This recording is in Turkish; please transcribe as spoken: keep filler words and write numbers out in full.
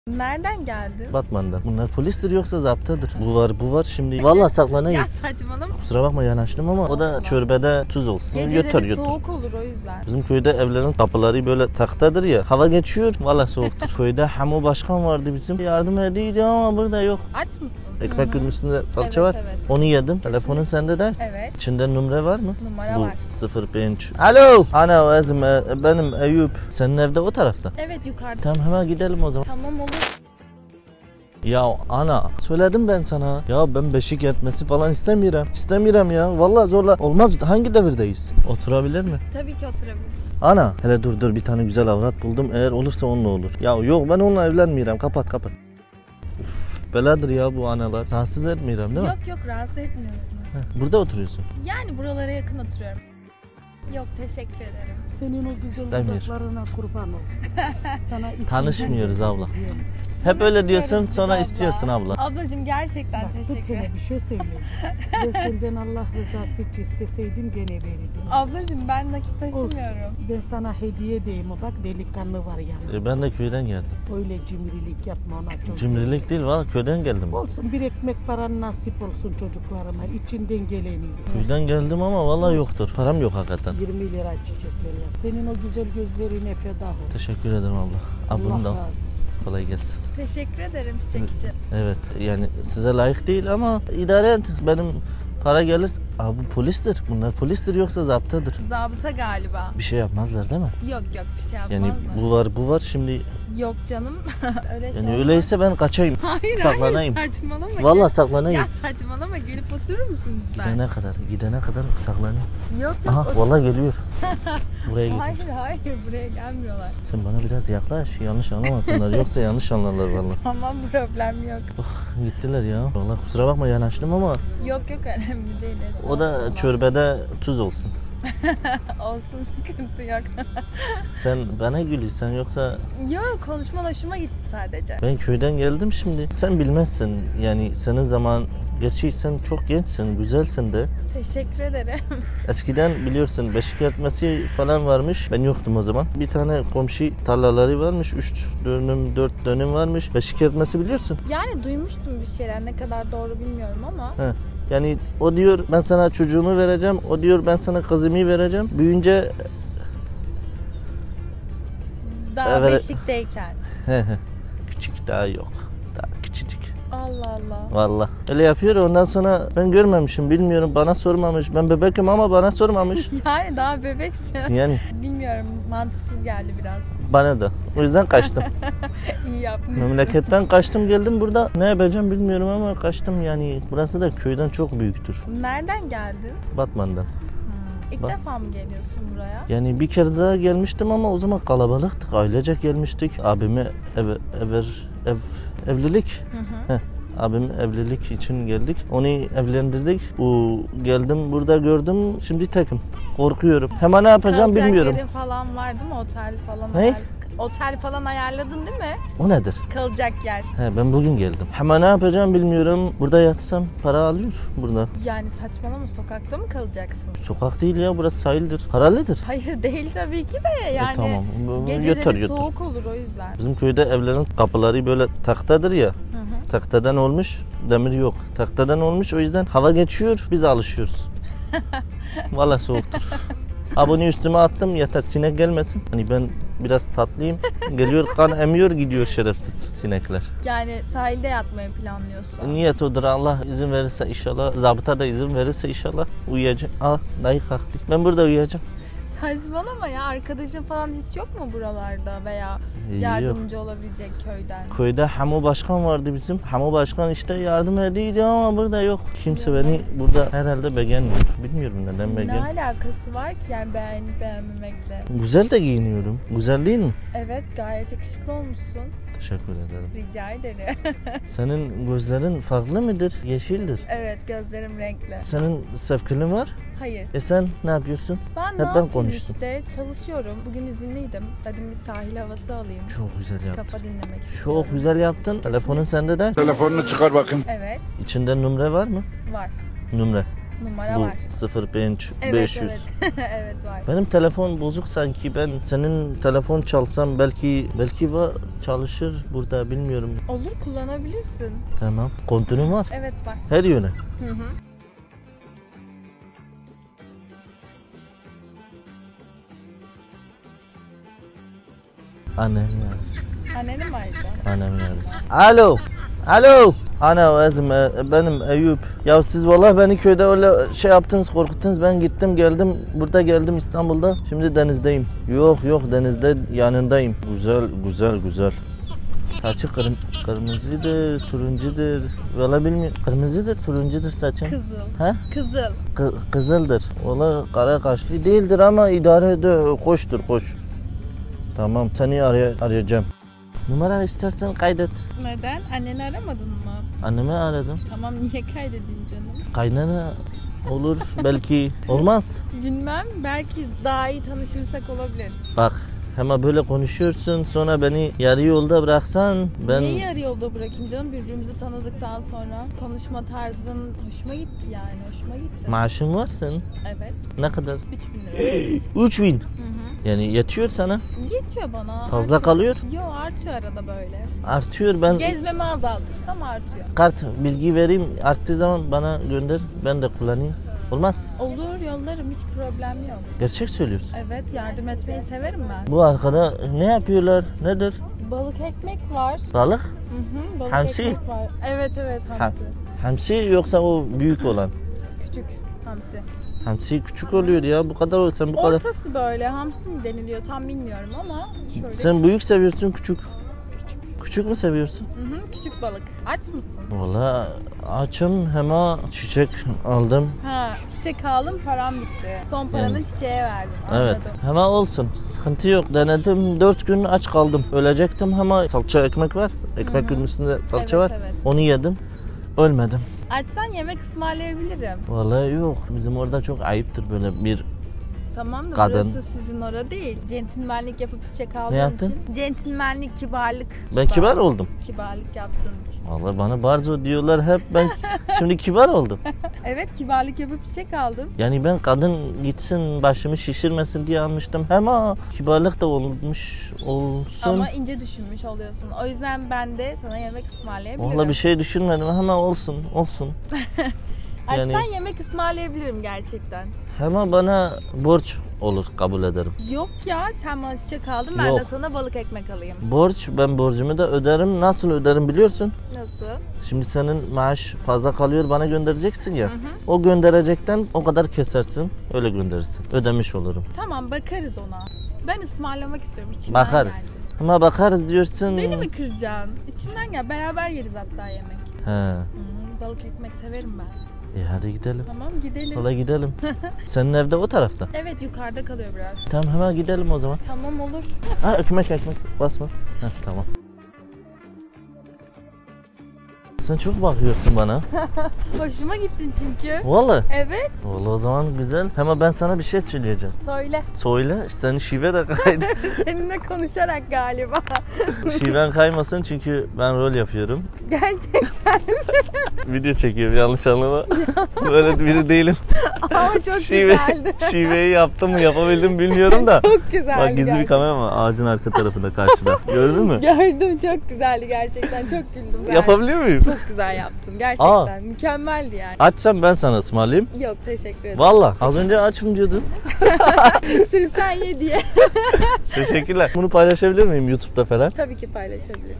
Nereden geldin? Batman'dan. Bunlar polistir yoksa zaptadır. Bu var bu var şimdi. Vallahi saklanayım. Ya saçmalama. Kusura bakma yanaştım ama o da çorbede tuz olsun. Geceleri Götür götür. soğuk olur o yüzden. Bizim köyde evlerin kapıları böyle tahtadır ya. Hava geçiyor. Vallahi soğuktur. Köyde Hamu Başkan vardı bizim. Yardım ediydi ama burada yok. Aç mısın? Ekmek günün üstünde salça Evet, var. evet. Onu yedim. Telefonun sende de. Evet. İçinde numara var mı? Numara Bu var. sıfır beş. Alo. Ana Ezim benim Eyüp. Senin evde o tarafta. Evet yukarıda. Tamam hemen gidelim o zaman. Tamam olur. Ya ana söyledim ben sana. Ya ben beşik yatması falan istemiyorum. İstemiyorum ya. Vallahi zorla. Olmaz. Hangi devirdeyiz? Oturabilir mi? Tabii ki oturabilirsin. Ana hele dur dur bir tane güzel avrat buldum. Eğer olursa onunla olur. Ya yok ben onunla evlenmiyorum. Kapat kapat. Uf, beladır ya bu analar. Rahatsız etmiyorum değil mi? Yok yok rahatsız etmiyorsun. Heh, burada oturuyorsun. Yani buralara yakın oturuyorum. Yok teşekkür ederim. Senin o güzel İstemiyor. dudaklarına kurban olsun. Sana içimden Tanışmıyoruz abla. geliyor. Hep öyle diyorsun Tanışmıyoruz sonra biz istiyorsun abla. Ablacığım gerçekten Bak, teşekkür bir ederim. bir şey söyleyeyim. Ben senden Allah rızası için isteseydim gene verirdim. Ablacığım ben nakit taşımıyorum. Ben sana hediye edeyim. Bak delikanlı var yani. E, ben de köyden geldim. Öyle cimrilik yapma ona çok. Cimrilik değil valla köyden geldim. Olsun bir ekmek paran nasip olsun çocuklarıma. İçinden geleni. Köyden geldim ama vallahi yoktur. Param yok hakikaten. yirmi lira çiçekler ya. Senin o güzel gözlerine feda ol. Teşekkür ederim abla. Abim Allah da razı olsun. kolay gelsin. Teşekkür ederim çiçek için. Evet yani size layık değil ama idare et. Benim para gelir. Abi bu polistir. Bunlar polistir yoksa zaptadır. Zabıta galiba. Bir şey yapmazlar değil mi? Yok yok bir şey yapmazlar. Yani bu var bu var şimdi. Yok canım. Öyle şey Yani olmaz. öyleyse ben kaçayım. Hayır saklanayım. hayır saçmalama. Vallahi Gel- saklanayım. Ya saçmalama gelip oturur musun lütfen? Gidene kadar, gidene kadar saklanayım. Yok yok. Aha otur- vallahi geliyor. Buraya geliyor. Hayır hayır buraya gelmiyorlar. Sen bana biraz yaklaş. Yanlış anlamasınlar. Yoksa yanlış anlarlar vallahi. Tamam problem yok. Oh, gittiler ya. Vallahi kusura bakma yanaştım ama Yok yok önemli değil. o da estağfurullah. çorbede tuz olsun. Olsun sıkıntı yok. Sen bana gülüyorsun yoksa Yok konuşma hoşuma gitti sadece. ben köyden geldim şimdi. Sen bilmezsin yani senin zaman gerçi sen çok gençsin, güzelsin de. Teşekkür ederim. Eskiden biliyorsun beşik yatması falan varmış. Ben yoktum o zaman. Bir tane komşu tarlaları varmış. Üç dönüm, dört dönüm varmış. Beşik yatması biliyorsun. Yani duymuştum bir şeyler ne kadar doğru bilmiyorum ama. He. Yani o diyor ben sana çocuğumu vereceğim. O diyor ben sana kızımı vereceğim. Büyünce Daha Evet. beşikteyken. he he. Küçük daha yok. Daha küçücük. Allah Allah. Vallahi. Öyle yapıyor ondan sonra ben görmemişim bilmiyorum bana sormamış. Ben bebekim ama bana sormamış. Yani daha bebeksin. Yani Bilmiyorum mantıksız geldi biraz. bana da. O yüzden kaçtım. İyi yapmışsın. Memleketten kaçtım geldim burada. Ne yapacağım bilmiyorum ama kaçtım yani. Burası da köyden çok büyüktür. Nereden geldin? Batman'dan. İlk Bak. defa mı geliyorsun buraya? Yani bir kere daha gelmiştim ama o zaman kalabalıktık. Ailecek gelmiştik. Abime ev, ev, ev, evlilik. Hı hı. Heh. Abim evlilik için geldik. Onu evlendirdik. O geldim burada gördüm. Şimdi tekim. Korkuyorum. Hemen ne yapacağım Kalacak bilmiyorum. yerin falan var değil mi? Otel falan. Ne? ayar- Otel falan ayarladın değil mi? O nedir? Kalacak yer. He, ben bugün geldim. Hemen ne yapacağım bilmiyorum. Burada yatsam para alıyor burada. Yani saçmalama sokakta mı kalacaksın? Sokak değil ya burası sahildir. Paralıdır. Hayır değil tabii ki de yani. E, tamam. Bu- Geceleri Yeter yeter. soğuk olur o yüzden. Bizim köyde evlerin kapıları böyle tahtadır ya. Hı hı. Tahtadan olmuş, demir yok. Tahtadan olmuş o yüzden hava geçiyor, biz alışıyoruz. Vallahi soğuktur. Abone üstüme attım yeter sinek gelmesin. Hani ben biraz tatlıyım. Geliyor kan emiyor gidiyor şerefsiz sinekler. Yani sahilde yatmayı planlıyorsun. Niyet odur Allah izin verirse inşallah. Zabıta da izin verirse inşallah uyuyacağım. Ah dayı kalktı. Ben burada uyuyacağım. Saçmalama ya arkadaşın falan hiç yok mu buralarda veya Yok. yardımcı olabilecek köyden? Köyde Hamu Başkan vardı bizim. Hamu Başkan işte yardım ediydi ama burada yok. Kimse beni burada herhalde beğenmiyor. Bilmiyorum neden Ne beğen. alakası var ki yani beğenip beğenmemekle? Güzel de giyiniyorum. Güzel değil mi? Evet gayet yakışıklı olmuşsun. Teşekkür ederim. Rica ederim. Senin gözlerin farklı mıdır? Yeşildir. Evet gözlerim renkli. Senin sevgilin var. Hayır. E sen ne yapıyorsun? Ben Hep ne ben yapayım konuştum. işte çalışıyorum. Bugün izinliydim. Dedim bir sahil havası alayım. Çok güzel yaptın. Kafa dinlemek istiyorum. Çok güzel yaptın. Telefonun sende de. Telefonunu çıkar bakayım. Evet İçinde numara var mı? var. Numara. Numara Bu var. sıfır beş Evet, beş yüz. evet. Evet var. Benim telefon bozuk sanki. Ben senin telefon çalsam belki belki var çalışır burada bilmiyorum. Olur, kullanabilirsin. Tamam. Kontürüm var. Evet var. Her yöne. Hı hı. Annem yani. Anneni mi arayacaksın? Annem yani. Alo. Alo. Ana Ezim, e, benim Eyüp. Ya siz vallahi beni köyde öyle şey yaptınız, korkuttunuz. Ben gittim geldim. Burada geldim İstanbul'da. Şimdi denizdeyim. Yok yok denizde yanındayım. Güzel güzel güzel. Saçı kırm kırmızıdır, turuncudur. Valla bilmiyorum. Kırmızıdır, turuncudur saçın. Kızıl. He? Kızıl. Kı kızıldır. Valla kara kaşlı değildir ama idare eder. Koştur koş. Tamam seni aray arayacağım. Numara istersen kaydet. Neden? Anneni aramadın mı? Annemi aradım. Tamam, niye kaydedeyim canım? Kaynana olur belki. Olmaz. Bilmem, belki daha iyi tanışırsak olabilir. Bak hemen böyle konuşuyorsun sonra beni yarı yolda bıraksan ben... Niye yarı yolda bırakayım canım? Birbirimizi tanıdıktan sonra konuşma tarzın hoşuma gitti yani, hoşuma gitti. Maaşın var senin. Evet, Ne kadar? üç bin lira. üç bin. Hı hı. Yani yetiyor sana. Yetiyor bana. Fazla artıyor. kalıyor. Yo, artıyor arada böyle. Artıyor ben... Gezmemi azaltırsam artıyor. Kart bilgi vereyim arttığı zaman bana gönder ben de kullanayım. Olmaz. Olur, yollarım, hiç problem yok. Gerçek söylüyorsun. Evet, yardım etmeyi severim ben. Bu arkada ne yapıyorlar? Nedir? Balık ekmek var. Balık? Hı hı, balık Hamsi? ekmek var. Evet evet, hamsi. Hamsi yoksa o büyük olan? Küçük hamsi. Hamsi küçük oluyor ya bu kadar olsa bu kadar. Ortası böyle hamsi mi deniliyor tam bilmiyorum ama şöyle. Sen büyük seviyorsun küçük. Küçük mü seviyorsun? Hı hı, küçük balık. Aç mısın? Valla açım hemen çiçek aldım. Ha, çiçek aldım, param bitti. Son paranı Yani. çiçeğe verdim. Evet Anladım. hemen olsun sıkıntı yok denedim dört gün aç kaldım ölecektim ama salça ekmek var ekmek günün üstünde salça Evet, var evet. onu yedim ölmedim. Açsan yemek ısmarlayabilirim. Vallahi yok bizim orada çok ayıptır böyle bir Tamam da Kadın. burası sizin orada değil. Centilmenlik yapıp çiçek aldığın yaptın? için. Centilmenlik, kibarlık. ben kibar oldum. Kibarlık yaptığın için. Vallahi bana barzo diyorlar hep ben şimdi kibar oldum. Evet, kibarlık yapıp çiçek aldım. Yani ben kadın gitsin başımı şişirmesin diye almıştım. Ama kibarlık da olmuş olsun. Ama ince düşünmüş oluyorsun. O yüzden ben de sana yemek ısmarlayabilirim. Vallahi bir şey düşünmedim ama olsun olsun. yani- Açsan yemek ısmarlayabilirim gerçekten. Hemen bana borç olur kabul ederim. Yok ya, sen bana çiçek aldın, ben Yok. de sana balık ekmek alayım. Borç ben borcumu da öderim. Nasıl öderim biliyorsun? Nasıl? Şimdi senin maaş fazla kalıyor bana göndereceksin ya. Hı hı. O gönderecekten o kadar kesersin. Öyle gönderirsin. Ödemiş olurum. Tamam, bakarız ona. Ben ısmarlamak istiyorum, içimden Bakarız. geldi. Ama bakarız diyorsun. Beni mi kıracaksın? İçimden gel, beraber yeriz hatta yemek. He. Hı, balık ekmek severim ben. E hadi gidelim. Tamam, gidelim. Valla gidelim. Senin evde o tarafta. Evet, yukarıda kalıyor biraz. Tamam hemen gidelim o zaman. Tamam, olur. Ha ekmek ekmek basma. Heh, tamam. Sen çok bakıyorsun bana. Hoşuma gittin çünkü. Vallahi. Evet, Vallahi o zaman güzel. Hemen ben sana bir şey söyleyeceğim. söyle. Söyle. Senin şive de kaydı. Seninle konuşarak galiba. Şiven kaymasın çünkü ben rol yapıyorum. Gerçekten. Video çekiyorum yanlış anlama. Böyle biri değilim. Ama çok Şive, güzeldi. şiveyi yaptım mı yapabildim bilmiyorum da. Çok güzeldi. Bak gizli bir gerçekten. kamera var ağacın arka tarafında karşıda. Gördün mü? Gördüm, çok güzeldi gerçekten. Çok güldüm ben. Yapabiliyor muyum? Çok güzel yaptın gerçekten. Aa. Mükemmeldi yani. Açsam ben sana ısmarlayayım. Yok, teşekkür ederim. Valla az önce açım diyordun. Sırf sen ye diye. Teşekkürler. Bunu paylaşabilir miyim YouTube'da falan? Tabii ki paylaşabilirsin.